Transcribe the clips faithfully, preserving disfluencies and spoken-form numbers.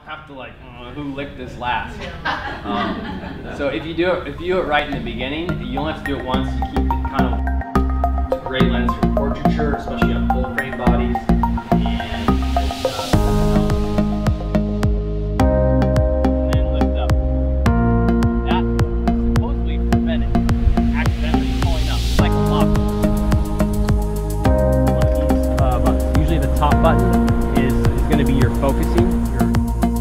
have to like, uh, who licked this last? Um, so if you do it, if you do it right in the beginning, you only have to do it once. You keep it kind of, it's a great lens for portraiture, especially on full frame bodies. Top button is, is going to be your focusing. Your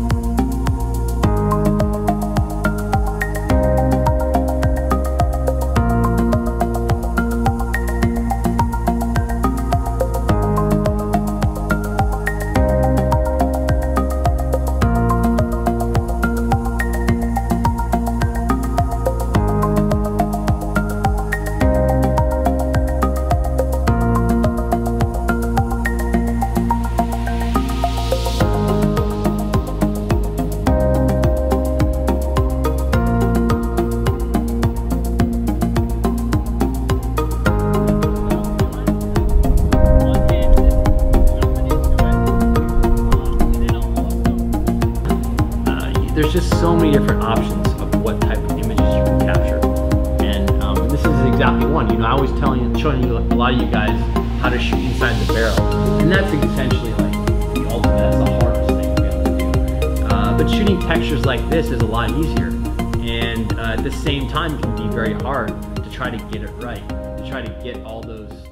There's just so many different options of what type of images you can capture, and um, this is exactly one. You know, I was telling you, showing you a lot of you guys how to shoot inside the barrel, and that's essentially like the ultimate. That's the hardest thing to be able to do. Uh, but shooting textures like this is a lot easier, and uh, at the same time, it can be very hard to try to get it right, to try to get all those.